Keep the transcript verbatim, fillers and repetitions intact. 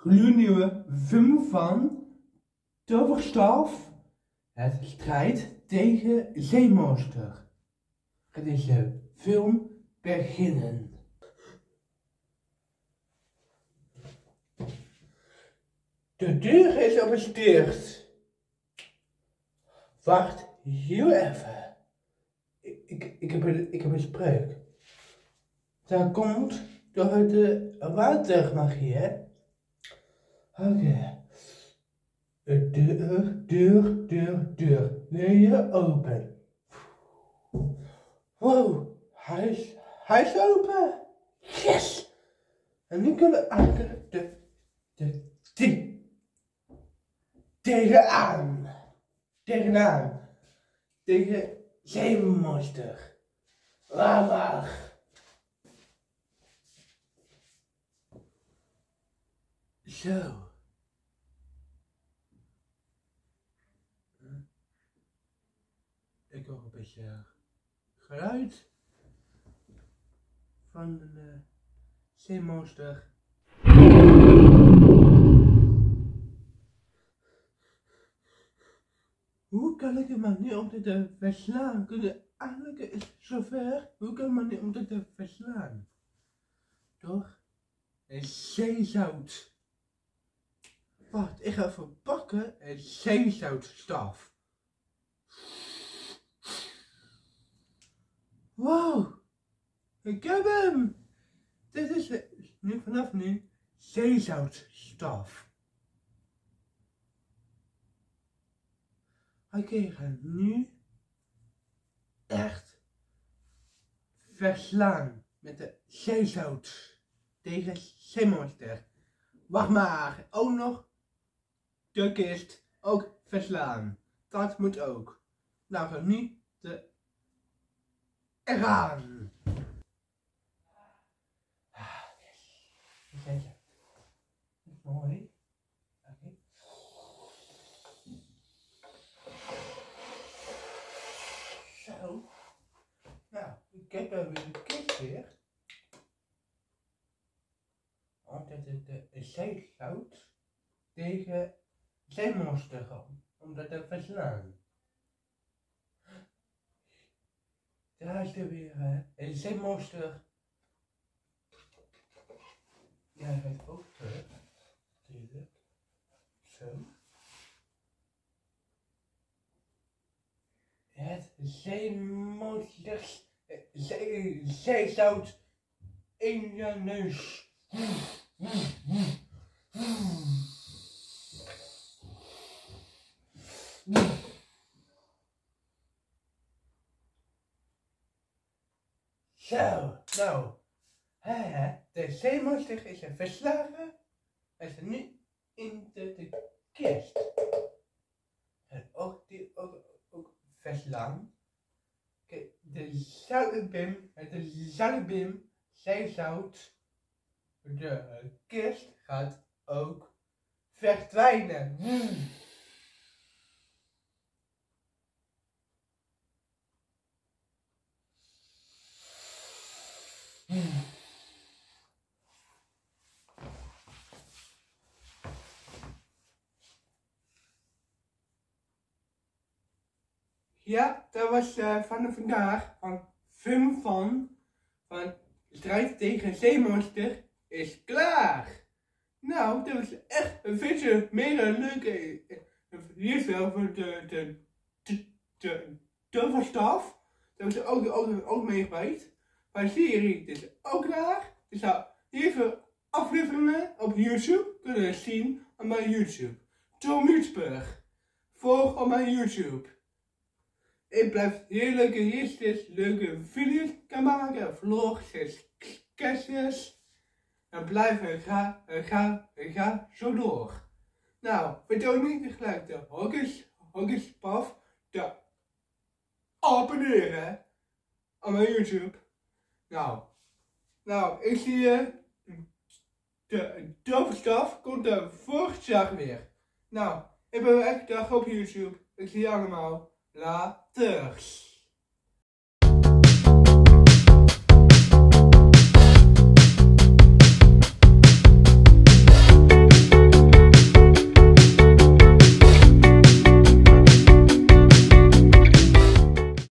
gloednieuwe film van Toverstaf. Het strijd tegen zeemonster. Gaat deze film beginnen. De deur is op het dicht. Wacht heel even. Ik, ik, ik, heb, een, ik heb een spreuk. Dat komt door de watermagie, hè? Oké. Okay. Deur, deur, deur, deur. Wil je open? Wow, hij is, hij is open. Yes! En nu kunnen we eigenlijk de, de, de, tegenaan. Tegenaan. Tegen zeemonster. Lama. Zo. Ik hoor een beetje geluid van de uh, zeemonster. Hoe kan ik hem maar niet om dit te verslaan? Eigenlijk is het zover. Hoe kan ik maar niet om dit te verslaan? Door een zeezout. Wacht, ik ga even pakken een zeezoutstaf. Wow, ik heb hem! Dit is de, nu vanaf nu zeezoutstaf. Oké, okay, ik ga nu echt verslaan met de zeezout tegen zeemonster. Wacht maar, ook nog de kist ook verslaan. Dat moet ook. Nou, we gaan nu de eraan. Ah, yes. Mooi. Oké. Zo. Nou, ik heb er weer de kist weer. Want het is de zeezout tegen zeemonster gaan. Om dat te verslaan. Daar is er weer uh, een zeemonster. Ja, hij gaat ook terug. Natuurlijk. Zo. Het zeemonster. Zee, zeezout in je neus. Zo, nou, hè, de zeemonster is er verslagen. Hij is er nu in de, de kist. En ook die ook, ook verslaan. Kijk, de zoutbim, de zoutbim, zeezout, de kist gaat ook verdwijnen. Hmm. Hmm. Ja, dat was uh, van vandaag, van film van, van strijd tegen zeemonster is klaar. Nou, dat was echt een beetje meer een leuke, hier is wel voor de, de, de, de toverstaf, dat was ook, ook, ook meegeweest. Maar de serie is ook klaar. Je zou heel veel afleveringen op YouTube kunnen zien op mijn YouTube. Tom Mutsburg. Volg op mijn YouTube. Ik blijf heel leuke eerstes, leuke video's kan maken, vlogs, sketches. En blijf en ga, en ga, en ga zo door. Nou, vertel niet gelijk de hokjes, hokjes, paf, te abonneren op mijn YouTube. Nou, nou, ik zie je. De toverstaf komt er volgend jaar weer. Nou, ik ben echt dag op YouTube. Ik zie je allemaal. Laters.